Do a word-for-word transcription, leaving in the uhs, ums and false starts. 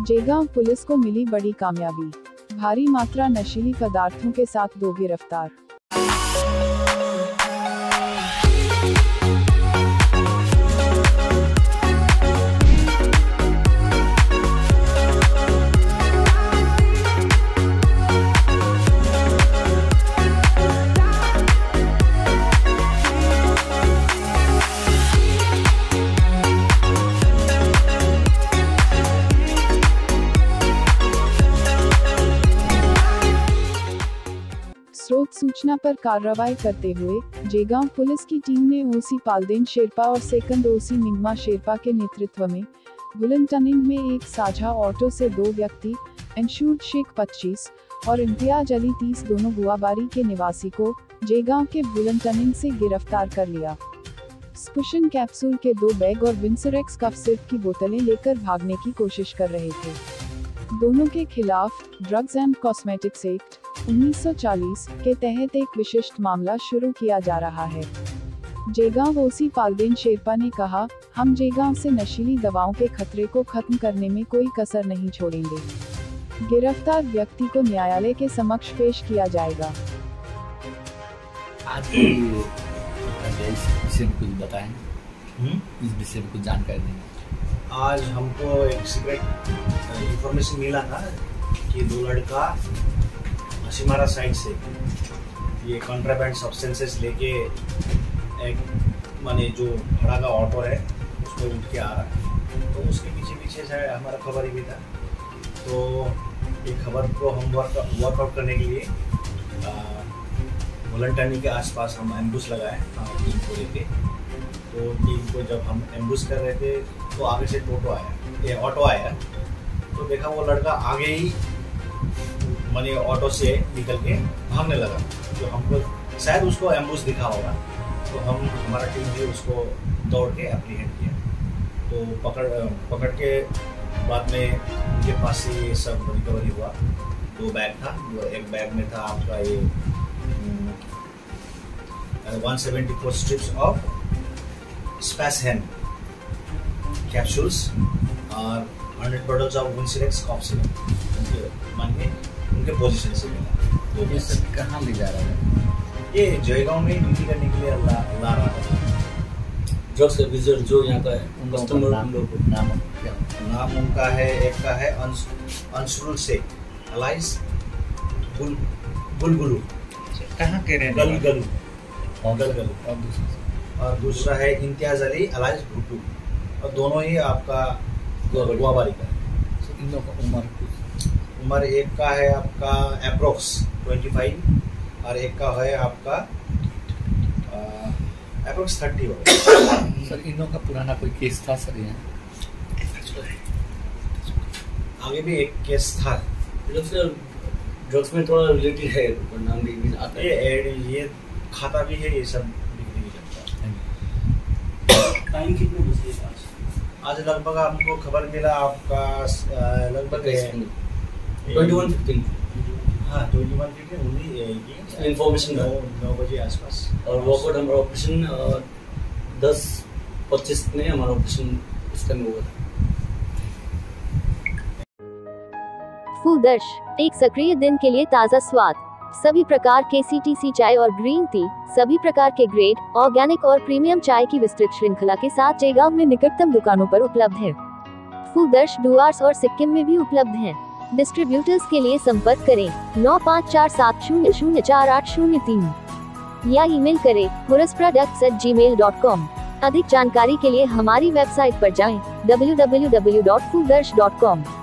Jaigaon police को मिली बड़ी कामयाबी, भारी मात्रा नशीली पदार्थों के साथ दो गिरफ्तार। स्रोत सूचना पर कार्रवाई करते हुए जयगांव पुलिस की टीम ने ओसी पालदेन शेरपा और सेकंड ओसी मिंगमा शेरपा के नेतृत्व में बुलनटनिंग में एक साझा ऑटो से दो व्यक्ति इंशूर्ड शेख पच्चीस और इम्तियाज अली तीस दोनों गुआबारी के निवासी को जयगांव के बुलनटनिंग से गिरफ्तार कर लिया। स्पुशन कैप्सूल के दो बैग और विंसरेक्स कफ सिरप की बोतलें लेकर भागने की कोशिश कर रहे थे। दोनों के खिलाफ ड्रग्स एंड कॉस्मेटिक्स एक्ट उन्नीस सौ चालीस के तहत एक विशिष्ट मामला शुरू किया जा रहा है। जयगांव ओसी पालदेन शेरपा ने कहा, हम जयगांव से नशीली दवाओं के खतरे को खत्म करने में कोई कसर नहीं छोड़ेंगे। गिरफ्तार व्यक्ति को न्यायालय के समक्ष पेश किया जाएगा। आज इस विषय में कुछ बताएं, इस विषय में कुछ जानकारी दें। आज हमको एक सीक्रेट इंफॉर्मेशन मिला था कि दो लड़का हसीमारा साइड से ये कॉन्ट्राबैंड सब्सटेंसेस लेके एक माने जो भाड़ा का ऑटो है उसमें उठ के आ रहा है, तो उसके पीछे पीछे से हमारा खबर ही भी था। तो ये खबर को हम वर्क वर्कआउट करने के लिए बुलनटनी के आसपास हम एम्बुश लगाए टीम को लेके। तो टीम को जब हम एम्बुश कर रहे थे तो आगे से टोटो आया, ये ऑटो आया, तो देखा वो लड़का आगे ही माने ऑटो से निकल के भागने लगा। तो हमको शायद उसको एम्बुश दिखा होगा, तो हम हमारा टीम भी उसको दौड़ के एप्रीहेंड किया। तो पकड़ पकड़ के बाद में उनके पास से ये सब रिकवरी हुआ। दो बैग था, एक बैग में था आपका ये one seventy four strips of स्पैसहेन कैप्सूल्स और हंड्रेड बॉटल्स ऑफ विंसरेक्स कॉफ सिरप मान के उनके पोजीशन से मिला। ये सब कहाँ ले जा रहा है? ये जयगांव में ड्यूटी करने के लिए ला, ला रहा था। ड्रग्स अब्यूजर जो यहाँ का है कस्टमर नाम नाम क्या नाम उनका है, एक का है अंशुल शेख अलाइस बुल बुलबुलू, कहाँ के रहने गल गलू गल गलू और दूसरा है इम्तियाज अली अलाइस भुट्टू, और दोनों ही आपका गुआबारी का। इन लोगों का उम्र उम्र एक का है आपका अप्रोक्स पच्चीस और एक का है आपका अप्रोक्स थर्टी हो। सर इन लोगों का पुराना कोई केस था सर? यहाँ आगे भी एक केस था। ड्रग्स में थोड़ा रिलेटेड है, नाम भी आता है। ये ये खाता भी है, ये सब बिक्री भी करता है। टाइम कितने बजे आज? आज लगभग हमको खबर मिला आपका लगभग ट्वेंटी वन फिफ्टीन हाँ ट्वेंटी वन फिफ्टीन उन्हीं इन्फॉर्मेशन नौ बजे आसपास। और वर्कआउट हमारा ऑपरेशन दस पच्चीस में हमारा ऑपरेशन उस टाइम हुआ था। फूलदर्श, एक सक्रिय दिन के लिए ताज़ा स्वाद, सभी प्रकार के सीटीसी चाय और ग्रीन टी, सभी प्रकार के ग्रेड, ऑर्गेनिक और प्रीमियम चाय की विस्तृत श्रृंखला के साथ जयगांव में निकटतम दुकानों पर उपलब्ध है। फूलदर्श डुआर्स और सिक्किम में भी उपलब्ध है। डिस्ट्रीब्यूटर्स के लिए संपर्क करें नौ पाँच चार सात शून्य शून्य चार आठ शून्य तीन या ईमेल करें हुरस products at gmail dot com. अधिक जानकारी के लिए हमारी वेबसाइट पर जाएं डब्ल्यू डब्ल्यू डब्ल्यू डॉट फूलदर्श डॉट कॉम।